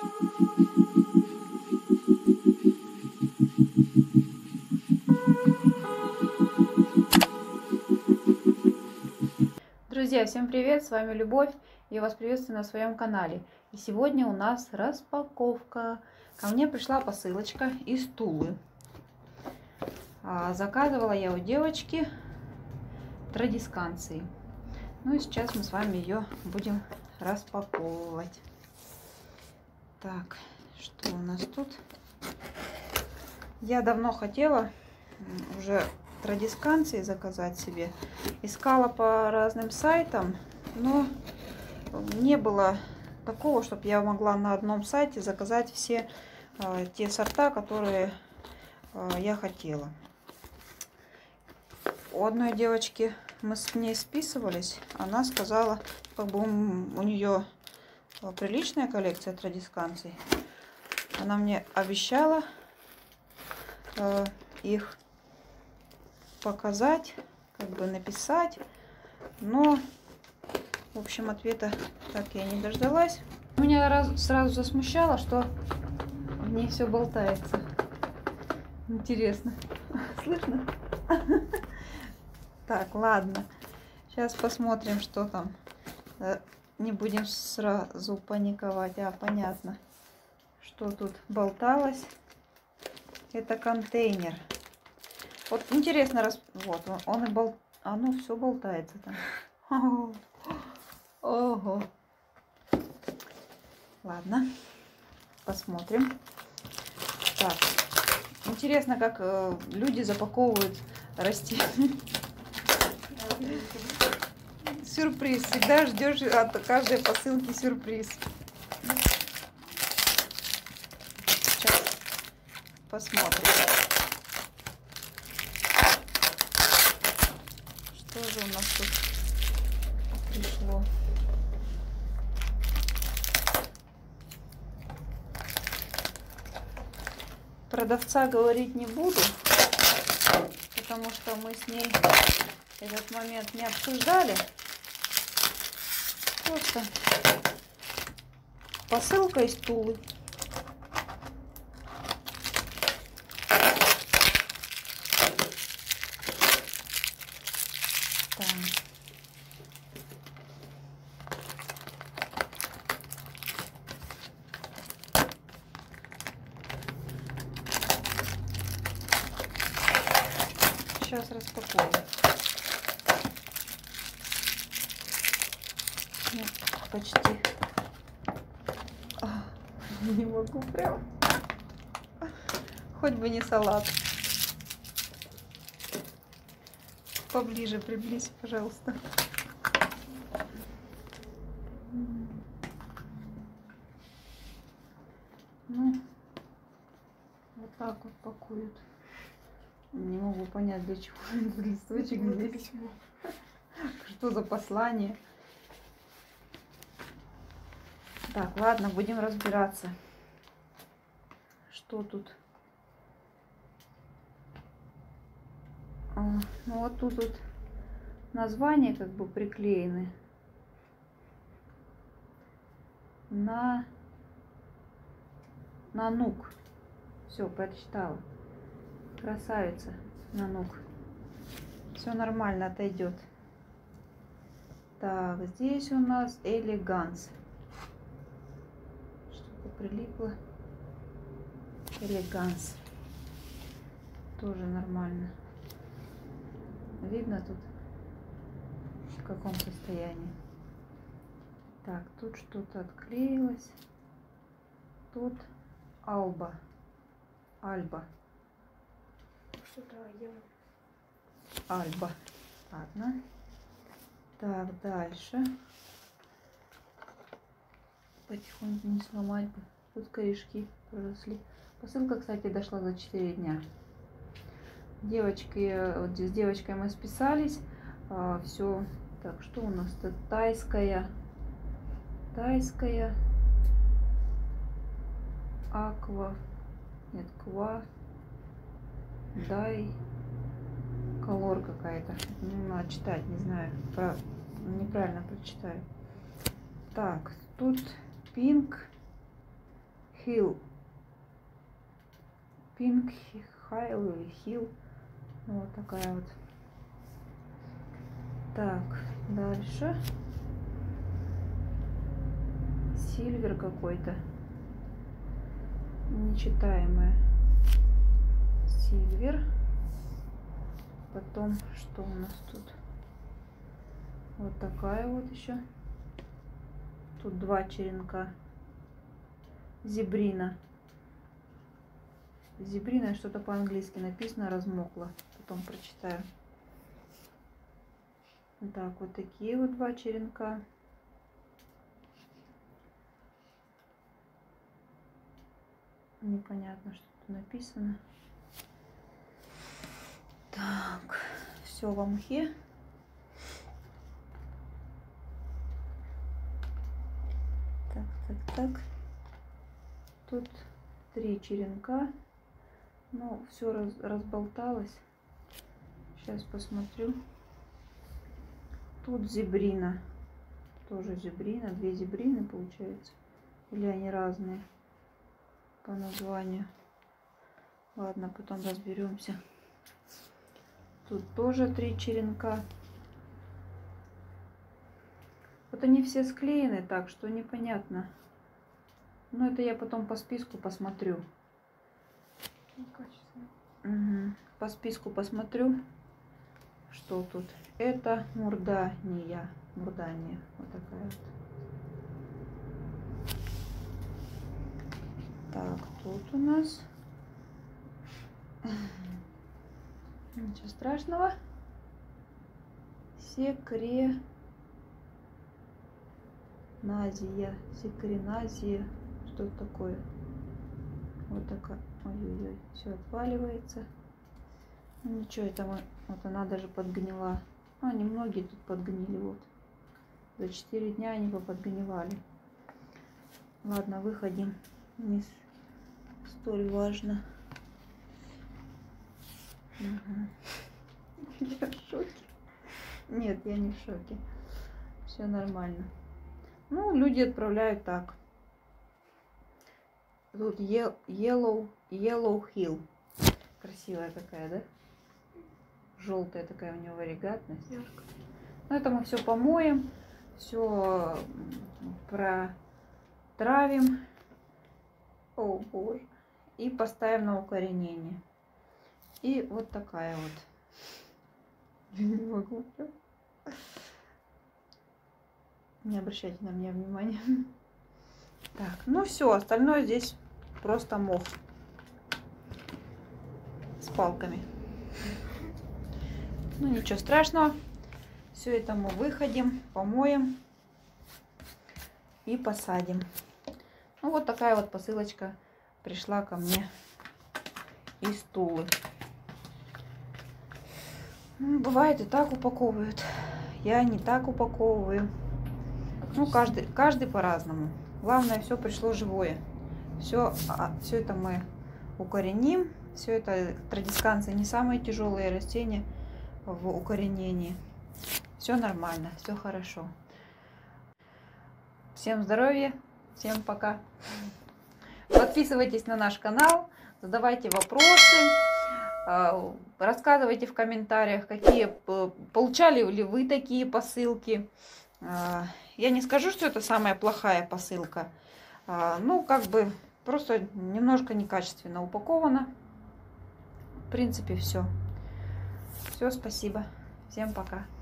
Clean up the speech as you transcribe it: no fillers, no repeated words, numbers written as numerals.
Друзья, всем привет! С вами Любовь. Я вас приветствую на своем канале. И сегодня у нас распаковка. Ко мне пришла посылочка из Тулы. Заказывала я у девочки традисканции. Ну и сейчас мы с вами ее будем распаковывать. Так, что у нас тут? Я давно хотела уже традисканции заказать себе. Искала по разным сайтам, но не было такого, чтобы я могла на одном сайте заказать все те сорта, которые я хотела. У одной девочки мы с ней списывались, она сказала, как бы у нее приличная коллекция традисканций. Она мне обещала их показать, как бы написать, но в общем ответа так я не дождалась. Меня сразу засмущало, что в ней все болтается. Интересно, слышно? Так, ладно, сейчас посмотрим, что там. Не будем сразу паниковать. Понятно, что тут болталось. Это контейнер. Вот интересно, вот он и оно все болтается там. Ого. Ладно, посмотрим. Так, интересно, как люди запаковывают растения. Сюрприз. Всегда ждешь от каждой посылки сюрприз. Сейчас посмотрим. Что же у нас тут пришло? Продавца говорить не буду, потому что мы с ней этот момент не обсуждали. Просто посылка из Тулы. Сейчас распакую. Ну, почти. Не могу прям. Хоть бы не салат. Поближе приблизь, пожалуйста. Ну, вот так вот пакуют. Не могу понять, для чего этот листочек здесь. Что за послание? Так, ладно, будем разбираться. Что тут? Ну вот тут вот названия как бы приклеены на Нанук. Все, прочитала. Красавица, Нанук. Все нормально, отойдет. Так, здесь у нас Элеганс. Что-то прилипло. Элеганс. Тоже нормально. Видно тут, в каком состоянии. Так, тут что-то отклеилось. Тут Альба. Альба. Ладно. Так, дальше. Потихоньку не сломать бы. Тут корешки проросли. Посылка, кстати, дошла за 4 дня. Девочки, вот с девочкой мы списались. Все. Так, что у нас тут? Тайская. Аква. Нет, ква. Дай. Колор какая-то. Не надо читать, не знаю. Неправильно прочитаю. Так, тут пинк. Hill. Pink Hill или Hill. Вот такая вот. Так, дальше. Сильвер какой-то. Нечитаемая. Сильвер. Потом, что у нас тут? Вот такая вот еще. Тут 2 черенка. Зебрина. Зебрина, что-то по-английски написано, размокло. Потом прочитаю. Так, вот такие вот 2 черенка. Непонятно, что тут написано. Так, все в мхе. Так. Тут 3 черенка. Ну, все разболталось. Сейчас посмотрю. Тут зебрина. Тоже зебрина. 2 зебрины получается. Или они разные по названию. Ладно, потом разберемся. Тут тоже 3 черенка. Вот они все склеены так, что непонятно. Но это я потом по списку посмотрю. Угу. По списку посмотрю, что тут. Это мурдания. Мурдания. Вот такая вот. Так, тут у нас... Ничего страшного. Секреназия. Что это такое? Вот такая. Ой-ой-ой, все отваливается. Ну, ничего, это вот она даже подгнила. А, немногие тут подгнили. Вот. За 4 дня они подгнивали. Ладно, выходим. Не столь важно. Угу. Я в шоке. Нет, я не в шоке. Все нормально. Ну, люди отправляют так. Тут Yellow Hill. Красивая какая, да? Желтая такая у него варигатность. Ну, это мы все помоем. Все протравим. О, боже. И поставим на укоренение. И вот такая вот. Не могу. Не обращайте на меня внимания. Так, ну все, остальное здесь просто мох с палками. Ну ничего страшного. Все это мы выходим, помоем и посадим. Ну вот такая вот посылочка пришла ко мне из Тулы. Бывает и так упаковывают. Я не так упаковываю. Ну, каждый по-разному. Главное, все пришло живое. Все это мы укореним. Все это традисканцы не самые тяжелые растения в укоренении. Все нормально, все хорошо. Всем здоровья, всем пока. Подписывайтесь на наш канал, задавайте вопросы. Рассказывайте в комментариях, получали ли вы такие посылки. Я не скажу, что это самая плохая посылка. Ну, как бы просто немножко некачественно упаковано. В принципе, все. Все, спасибо. Всем пока.